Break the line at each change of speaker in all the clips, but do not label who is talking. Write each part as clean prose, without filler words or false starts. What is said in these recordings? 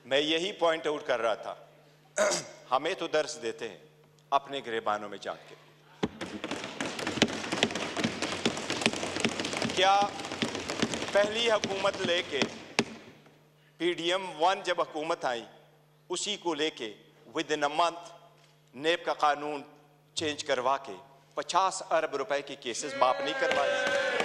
मैं यही point out कर रहा था। हमें तो दर्स देते हैं अपने गिरबानों में जाके। क्या पहली हुकूमत लेके PDM 1 जब हुकूमत आई, उसी को लेके विद इन अ मंथ नेब का कानून चेंज करवा के 50 अरब रुपए के केसेस माफ नहीं करवाए।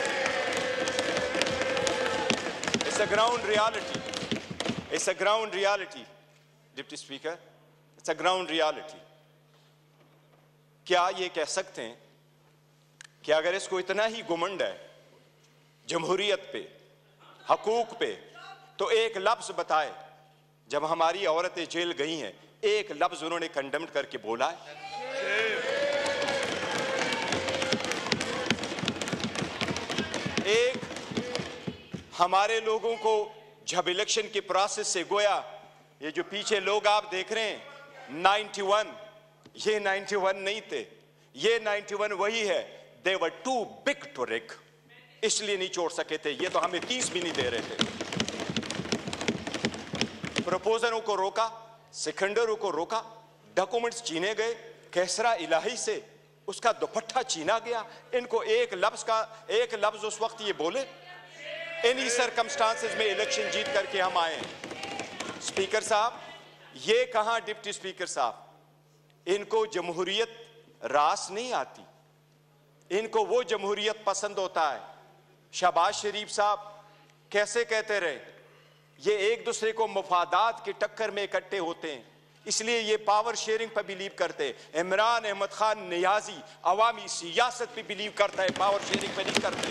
It's a ground reality, it's a ground reality deputy speaker, it's a ground reality. क्या ये कह सकते हैं कि अगर इसको इतना ही घुमंड है जमहूरियत पे, हकूक पे, तो एक लफ्ज बताए जब हमारी औरतें जेल गई हैं, एक लफ्ज उन्होंने कंडेम करके बोला है? एक हमारे लोगों को जब इलेक्शन के प्रोसेस से गोया, ये जो पीछे लोग आप देख रहे हैं 91, ये 91 नहीं थे, ये 91 वही है। They were too big to rig, इसलिए नहीं छोड़ सके थे। ये तो हमें 30 भी नहीं दे रहे थे। प्रपोजरों को रोका, सिकंदरों को रोका, डॉक्यूमेंट्स छीने गए, कैसरा इलाही से उसका दुपट्टा छीना गया। इनको एक लफ्ज उस वक्त ये बोले, इन्हीं सर्कमस्टांसेस में इलेक्शन जीत करके हम आए हैं। स्पीकर साहब, ये कहां डिप्टी स्पीकर साहब, इनको जमहूरियत रास नहीं आती, इनको वो जमहूरियत पसंद होता है। शहबाज शरीफ साहब कैसे कहते रहे, ये एक दूसरे को मुफादात की टक्कर में इकट्ठे होते हैं, इसलिए ये पावर शेयरिंग पर बिलीव करते हैं। इमरान अहमद खान नियाजी अवामी सियासत पे बिलीव करता है, पावर शेयरिंग पे नहीं करते।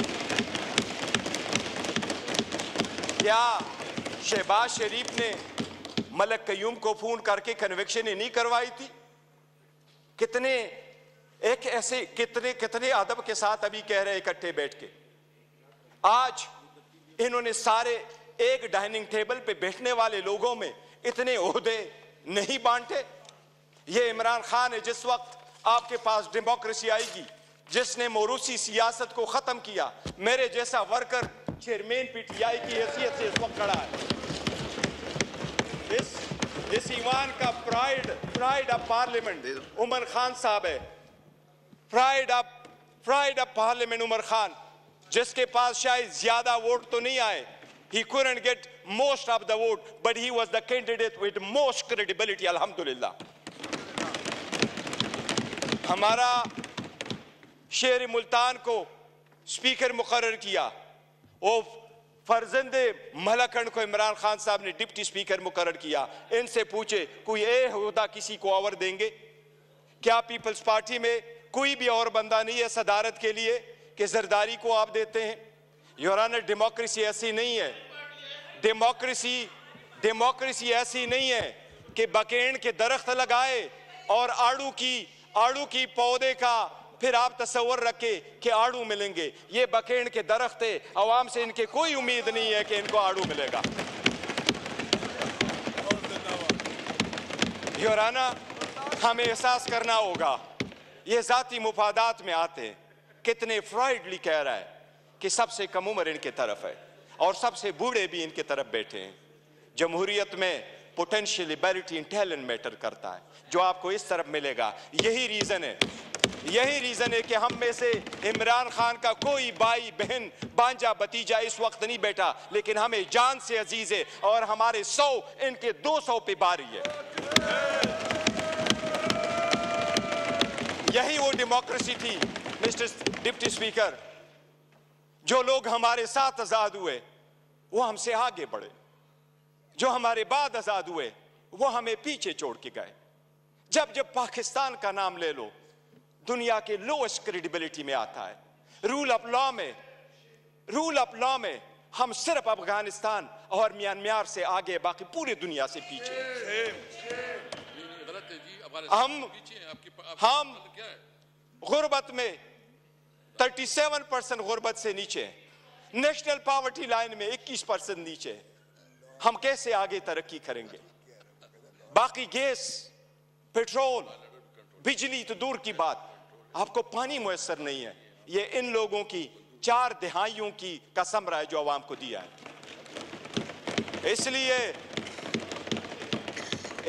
क्या शहबाज शरीफ ने मलक कयूम को फोन करके कन्विक्शन नहीं करवाई थी? कितने एक ऐसे कितने अदब के साथ अभी कह रहे इकट्ठे बैठ के। आज इन्होंने सारे एक डाइनिंग टेबल पे बैठने वाले लोगों में इतने ओहदे नहीं बांटे। ये इमरान खान है, जिस वक्त आपके पास डेमोक्रेसी आएगी, जिसने मोरूसी सियासत को खत्म किया, मेरे जैसा वर्कर चेयरमैन PTI की हैसियत से इस वक्त खड़ा है। इस ईवान का pride of parliament Umar Khan साहब है। Pride of parliament Umar Khan, जिसके पास शायद ज्यादा वोट तो नहीं आए, he couldn't get most of the vote, but he was the candidate with most credibility, alhamdulillah। हमारा शेर मुल्तान को स्पीकर मुकर्रर किया, और फर्जंदे मलकन को इमरान खान साहब ने डिप्टी स्पीकर मुकर्रर किया। इनसे पूछे कोई ओहदा किसी को और देंगे क्या? पीपल्स पार्टी में कोई भी और बंदा नहीं है सदारत के लिए कि जरदारी को आप देते हैं? योर ऑनर, डेमोक्रेसी ऐसी नहीं है। डेमोक्रेसी ऐसी नहीं है कि बकेन के दरख्त लगाए और आड़ू की पौधे का फिर आप तस्वर रखे कि आड़ू मिलेंगे। ये बकेन के दरख्त है, अवाम से इनके कोई उम्मीद नहीं है कि इनको आड़ू मिलेगा। योर ऑनर, हमें एहसास करना होगा ये जाती मुफादात में आते हैं। कितने फ्राइडली कह रहा है कि सबसे कम उम्र इनके तरफ है और सबसे बूढ़े भी इनके तरफ बैठे हैं। जमहूरियत में potential ability in talent matter करता है, जो आपको इस तरफ मिलेगा। यही रीजन है कि हम में से इमरान खान का कोई भाई बहन बांजा भतीजा इस वक्त नहीं बैठा, लेकिन हमें जान से अजीज है और हमारे 100 इनके 200 पे बारी है। यही वो डेमोक्रेसी थी मिस्टर डिप्टी स्पीकर। जो लोग हमारे साथ आजाद हुए वो हमसे आगे बढ़े, जो हमारे बाद आजाद हुए वो हमें पीछे छोड़ के गए। जब पाकिस्तान का नाम ले लो, दुनिया के लोएस्ट क्रेडिबिलिटी में आता है। रूल ऑफ लॉ में हम सिर्फ अफगानिस्तान और म्यांमार से आगे, बाकी पूरी दुनिया से पीछे। हम गुर्बत में 37% गुर्बत से नीचे, नेशनल पॉवर्टी लाइन में 21% नीचे। हम कैसे आगे तरक्की करेंगे? बाकी गैस, पेट्रोल, बिजली तो दूर की बात, आपको पानी मुयस्सर नहीं है। ये इन लोगों की 4 दहाइयों की कसम रहा है जो आवाम को दिया है। इसलिए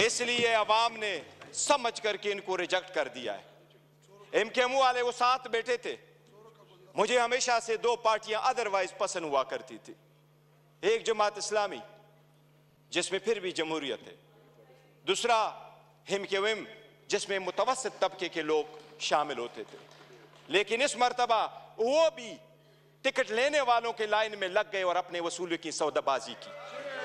इसलिए अवाम ने समझ करके इनको रिजेक्ट कर दिया है। एमकेएमयू वाले वो साथ बैठे थे। मुझे हमेशा से दो पार्टियां अदरवाइज पसंद हुआ करती थी, एक जमात इस्लामी जिसमें फिर भी जमहूरियत है, दूसरा एमकेएम जिसमें मुतवस्सित तबके के लोग शामिल होते थे। लेकिन इस मर्तबा वो भी टिकट लेने वालों के लाइन में लग गए और अपने वसूली की सौदाबाजी की।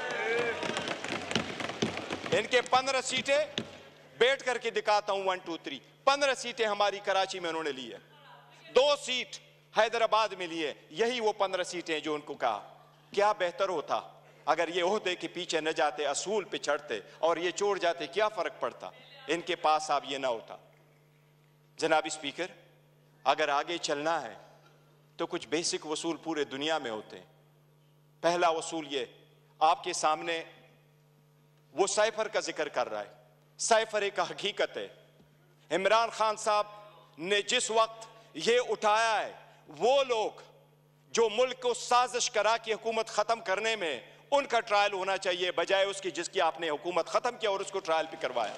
इनके 15 सीटें बैठ करके दिखाता हूं, 1 2 3 15 सीटें हमारी कराची में उन्होंने ली है, 2 सीट हैदराबाद में ली है। यही वो 15 सीटें जो उनको कहा क्या बेहतर होता अगर ये ओहदे के पीछे न जाते, असूल पे चढ़ते और ये छोड़ जाते, क्या फर्क पड़ता? इनके पास अब ये ना होता। जनाबी स्पीकर, अगर आगे चलना है तो कुछ बेसिक वसूल पूरे दुनिया में होते हैं। पहला वसूल ये आपके सामने वो साइफर का जिक्र कर रहा है। साइफर एक हकीकत है। इमरान खान साहब ने जिस वक्त ये उठाया है, वो लोग जो मुल्क को साजिश करा कि हुकूमत खत्म करने में, उनका ट्रायल होना चाहिए बजाय उसकी जिसकी आपने हुकूमत खत्म किया और उसको ट्रायल भी करवाया।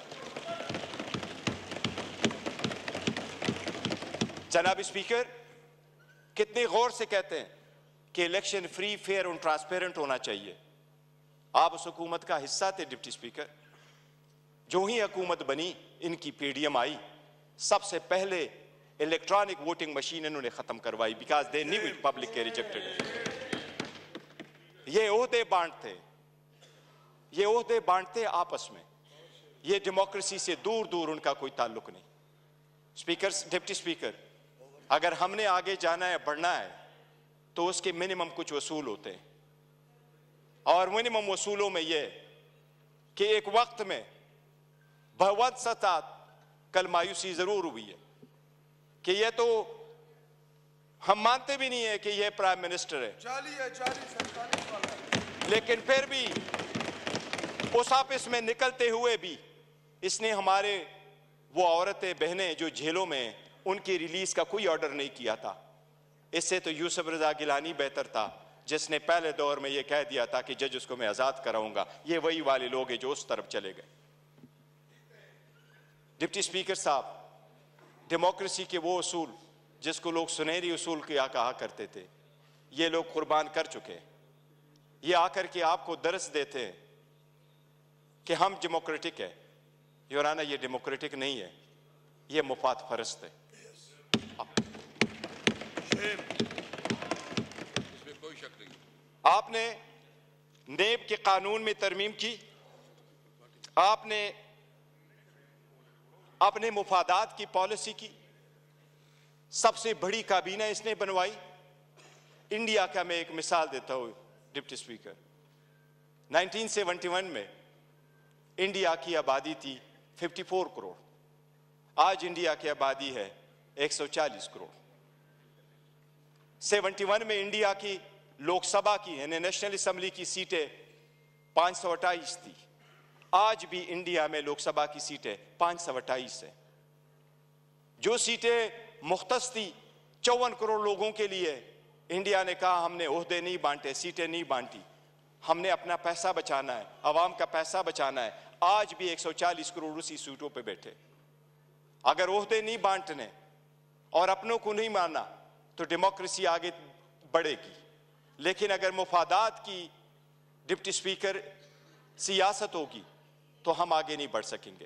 जनाब स्पीकर, कितने गौर से कहते हैं कि इलेक्शन फ्री, फेयर और ट्रांसपेरेंट होना चाहिए। आप उस हुकूमत का हिस्सा थे डिप्टी स्पीकर। जो ही हुकूमत बनी, इनकी पीडीएम आई, सबसे पहले इलेक्ट्रॉनिक वोटिंग मशीन इन्होंने खत्म करवाई, because they knew it public के रिजेक्टेड। ये ओहदे बांटते, ये ओहदे बांटते आपस में, ये डेमोक्रेसी से दूर दूर उनका कोई ताल्लुक नहीं। स्पीकर, डिप्टी स्पीकर, अगर हमने आगे जाना है, बढ़ना है, तो उसके मिनिमम कुछ वसूल होते हैं और मिनिमम वसूलों में यह कि एक वक्त में भगवत सत्ता, कल मायूसी जरूर हुई है कि ये तो हम मानते भी नहीं है कि ये प्राइम मिनिस्टर है, जाली सरकारी वाला है, लेकिन फिर भी उस ऑफिस में निकलते हुए भी इसने हमारे वो औरतें बहनें जो जेलों में, उनकी रिलीज का कोई ऑर्डर नहीं किया था। इससे तो यूसुफ रजा गिलानी बेहतर था, जिसने पहले दौर में ये कह दिया था कि जज उसको मैं आजाद कराऊंगा। ये वही वाले लोग हैं जो उस तरफ चले गए। डिप्टी स्पीकर साहब, डेमोक्रेसी के वो उसूल जिसको लोग सुनहरी उसूल क्या कहा करते थे, ये लोग कुर्बान कर चुके हैं। ये आकर के आपको दर्स देते हैं कि हम डेमोक्रेटिक है। योराना, ये डेमोक्रेटिक नहीं है, ये मुफाद फरस्त है।
इसमें कोई शक नहीं।
आपने नेब के कानून में तरमीम की, आपने अपने मुफादात की पॉलिसी की, सबसे बड़ी काबीना इसने बनवाई। इंडिया का मैं एक मिसाल देता हूं डिप्टी स्पीकर, 1971 में इंडिया की आबादी थी 54 करोड़, आज इंडिया की आबादी है 140 करोड़। 71 में इंडिया की लोकसभा की यानी नेशनल असेंबली की सीटें 528 थी, आज भी इंडिया में लोकसभा की सीटें 528 है। जो सीटें मुख्तस थी 54 करोड़ लोगों के लिए, इंडिया ने कहा हमने ओहदे नहीं बांटे, सीटें नहीं बांटी, हमने अपना पैसा बचाना है, आवाम का पैसा बचाना है। आज भी 140 करोड़ उसी सीटों पे बैठे। अगर ओहदे नहीं बांटने और अपनों को नहीं मानना तो डेमोक्रेसी आगे बढ़ेगी, लेकिन अगर मुफादात की डिप्टी स्पीकर सियासत होगी तो हम आगे नहीं बढ़ सकेंगे।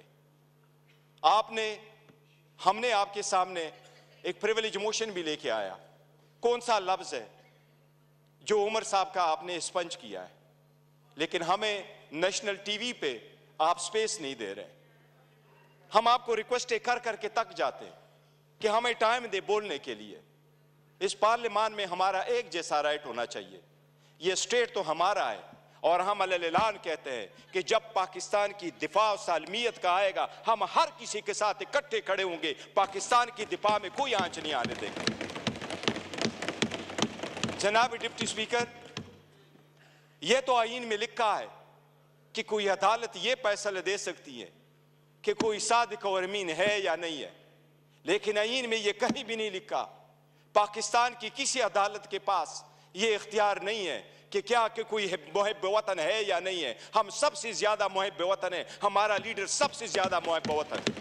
हमने आपके सामने एक प्रिविलेज मोशन भी लेके आया। कौन सा लफ्ज है जो उमर साहब का आपने स्पंज किया है, लेकिन हमें नेशनल टीवी पे आप स्पेस नहीं दे रहे। हम आपको रिक्वेस्ट कर करके तक जाते हैं कि हमें टाइम दे बोलने के लिए। इस पार्लियामान में हमारा एक जैसा राइट होना चाहिए। ये स्टेट तो हमारा है और हम अलग-ऐलान कहते हैं कि जब पाकिस्तान की दिफा और सालमियत का आएगा, हम हर किसी के साथ इकट्ठे खड़े होंगे। पाकिस्तान की दिफा में कोई आंच नहीं आने देंगे। जनाब डिप्टी स्पीकर, यह तो आईन में लिखा है कि कोई अदालत यह फैसला दे सकती है कि कोई सादिक और अमीन है या नहीं है, लेकिन आईन में यह कहीं भी नहीं लिखा। पाकिस्तान की किसी अदालत के पास यह इख्तियार नहीं है कि क्या कि कोई मुहिब वतन है या नहीं है। हम सबसे ज्यादा मुहिब वतन है, हमारा लीडर सबसे ज्यादा मुहिब वतन है।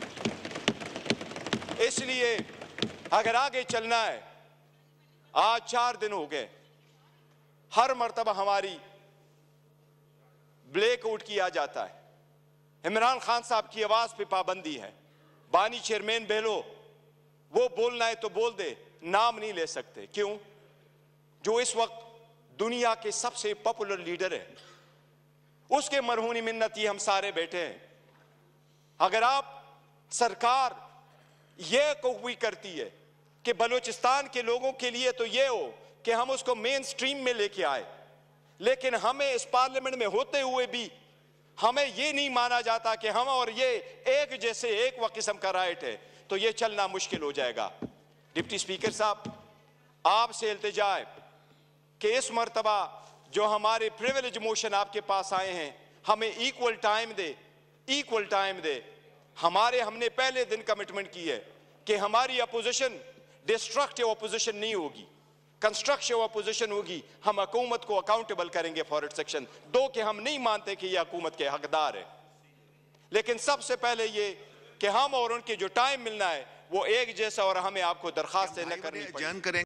इसलिए अगर आगे चलना है, आज 4 दिन हो गए, हर मर्तबा हमारी ब्लैकआउट किया जाता है। इमरान खान साहब की आवाज पे पाबंदी है। बानी चेयरमैन बहलो, वो बोलना है तो बोल दे, नाम नहीं ले सकते। क्यों? जो इस वक्त दुनिया के सबसे पॉपुलर लीडर है, उसके मरहूनी मिन्नती हम सारे बैठे हैं। अगर आप सरकार यह कोई करती है कि बलूचिस्तान के लोगों के लिए तो यह हो कि हम उसको मेन स्ट्रीम में लेके आए, लेकिन हमें इस पार्लियामेंट में होते हुए भी हमें यह नहीं माना जाता कि हम और ये एक जैसे एक व किस्म का राइट है, तो यह चलना मुश्किल हो जाएगा। डिप्टी स्पीकर साहब, आपसे इल्तिजा है कि इस मर्तबा जो हमारे प्रिविलेज मोशन आपके पास आए हैं, हमें इक्वल टाइम दे, इक्वल टाइम दे। हमने पहले दिन कमिटमेंट की है कि हमारी अपोजिशन डिस्ट्रक्टिव अपोजिशन नहीं होगी, कंस्ट्रक्टिव अपोजिशन होगी। हम हुकूमत को अकाउंटेबल करेंगे फॉर इट्स एक्शन, दो कि हम नहीं मानते कि यह हुकूमत के हकदार है, लेकिन सबसे पहले ये कि हम और उनके जो टाइम मिलना है वो एक जैसा, और हमें आपको दरखास्त न करनी पड़ेगी।